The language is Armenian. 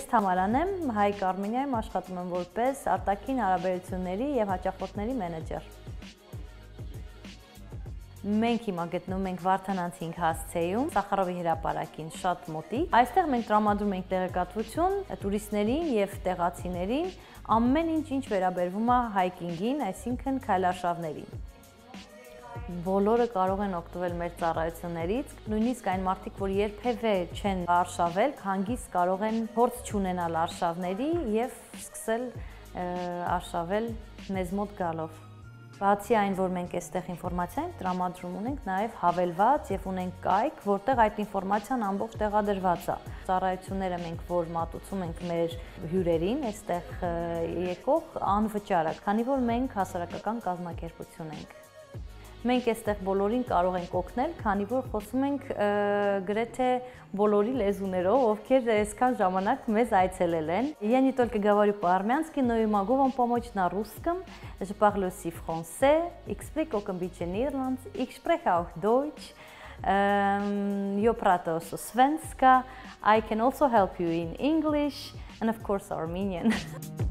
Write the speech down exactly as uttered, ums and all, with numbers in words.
Թամարան եմ, Հայք Արմենիայում աշխատում եմ որպես արտաքին հարաբերությունների եւ հաճախորդների մենեջեր։ Մենք հիմա գտնվում ենք Վարդանանցի հասցեում, Սախարովի հրապարակին շատ մոտիկ։ Այստեղ մենք տրամադրում ենք տեղեկատվություն տուրիստներին եւ տեղացիներին ամեն ինչ ինչ վերաբերվում է հայքինգին, այսինքն քայլարշավներին։ Բոլորը կարող են օգտվել մեր ծառայություններից, նույնիսկ այն մարդիկ, որ երբևէ չեն արշավել, հանգիստ կարող են փորձ չունենալ արշավների եւ սկսել արշավել մեզ մոտ գալով։ Բացի այն, որ մենք այստեղ ինֆորմացիա ենք տրամադրում, ունենք նաև հավելված եւ ունենք կայք, որտեղ այդ ինֆորմացիան ամբողջ տեղադրված է։ Ծառայությունները մենք որ մատուցում ենք մեր հյուրերին, այստեղ եկող անվճար է, քանի որ մենք հասարակական կազմակերպություն ենք։ Մենք այստեղ բոլորին կարող ենք օգնել, քանի որ խոսում ենք գրեթե բոլորի лезуներով, ովքեր այսքան ժամանակ մեզ այցելել են։ Я не только говорю по-армянски, но и могу вам помочь на русском. Je parle aussi français, explico un bisschen Nederlands, ich spreche auch Deutsch. Um, yo prato also svenska. I can also help you in English and of course Armenian.